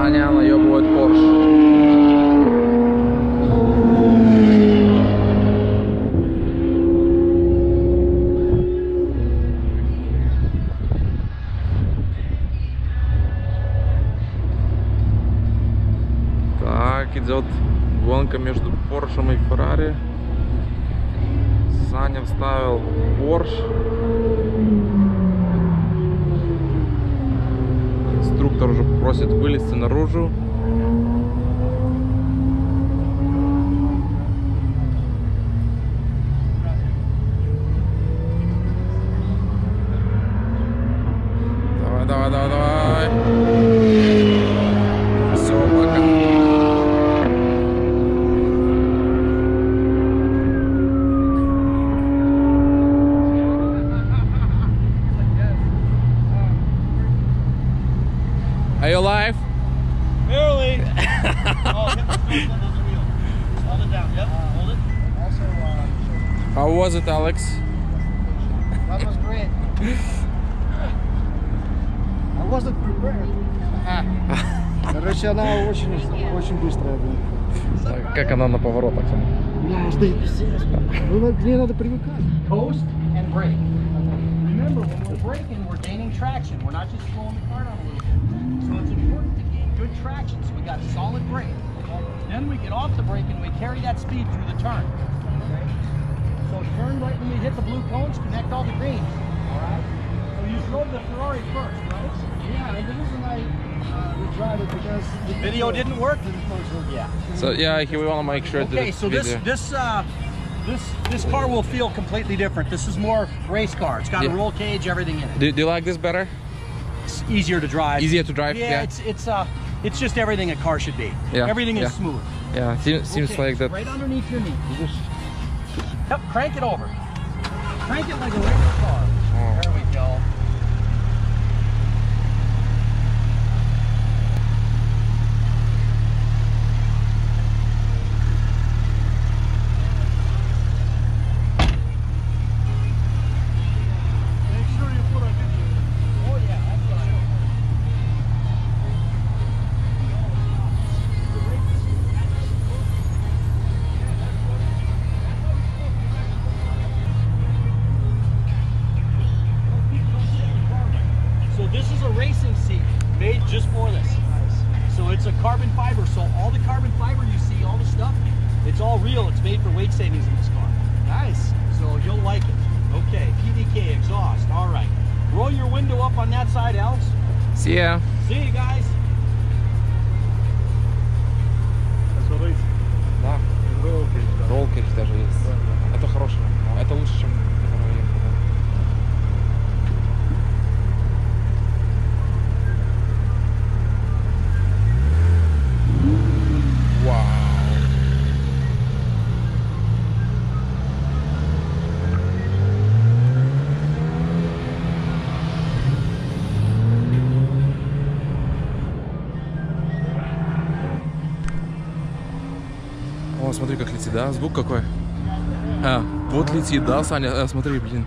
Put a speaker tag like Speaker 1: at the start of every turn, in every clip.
Speaker 1: Саня наебывает Порш. Так, идет гонка между Поршем и Феррари. Саня вставил Порш. Инструктор уже просит вылезти наружу. Давай, давай, давай, давай. Все, пока. Are you alive?
Speaker 2: Barely. Oh, hit the squeeze under the wheel. Hold it down. Yep. Hold it. Also,
Speaker 1: How was it, Alex?
Speaker 2: that was great. I wasn't prepared. Короче, она очень быстрая, блин.
Speaker 1: Как она на поворотах?
Speaker 2: Ну, к ней надо привыкать. Coast and brake. Remember, when we're braking, we're gaining traction. We're not just slowing the car down a little bit. So it's important to gain good traction. So we got solid brake. Then we get off the brake and we carry that speed through the turn. Okay? So turn right when we hit the blue cones, connect all the greens. All right? So you drove the Ferrari first, right? Yeah, and the reason I drive it because the video didn't work. Yeah.
Speaker 1: So yeah, here we want to make sure
Speaker 2: Okay,
Speaker 1: that
Speaker 2: so this car will feel completely different. This is more race car. It's got a roll cage, everything in it.
Speaker 1: Do you like this better?
Speaker 2: It's easier to drive.
Speaker 1: Easier to drive?
Speaker 2: Yeah, it's just everything a car should be.
Speaker 1: Yeah.
Speaker 2: Everything is smooth.
Speaker 1: Yeah, seems
Speaker 2: Okay,
Speaker 1: like that.
Speaker 2: Right underneath your knee. You just crank it over. Crank it like a regular car.
Speaker 1: Oh.
Speaker 2: There we go. This is a racing seat made just for this. Nice. So it's a carbon fiber. So all the carbon fiber you see, all the stuff, it's all real. It's made for weight savings in this car. Nice. So you'll like it. Okay, PDK exhaust. All right. Roll your window up on that side, Alex.
Speaker 1: See ya.
Speaker 2: See you guys.
Speaker 1: Да. Ролл-кейдж даже есть. Это хорошее. Это лучше, чем который ехал. Вау. О, смотри, как летит, да? Звук какой? А, вот летит, да, Саня? Смотри, блин.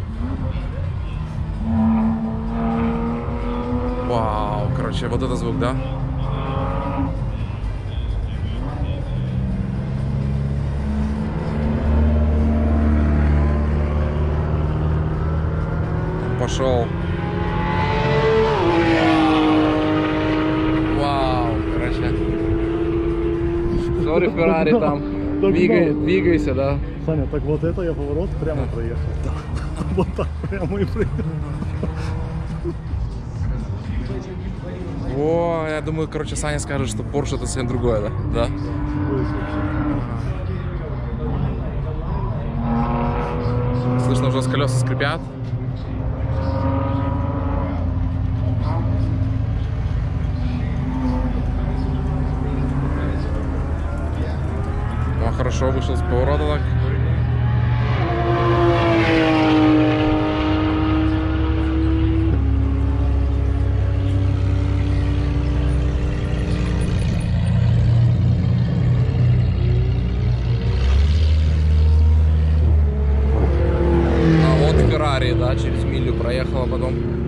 Speaker 1: Вау, короче, вот это звук, да? Пошел. Вау, короче. Сори, Феррари там. Двигайся, да.
Speaker 3: Саня, так вот это я поворот прямо проехал. Вот так прямо и проехал.
Speaker 1: О, я думаю, короче, Саня скажет, что Porsche это совсем другое, да? Да. Слышно, уже с колеса скрипят. О, хорошо, вышел с поворота так. А вот Феррари, да, через милю проехала потом.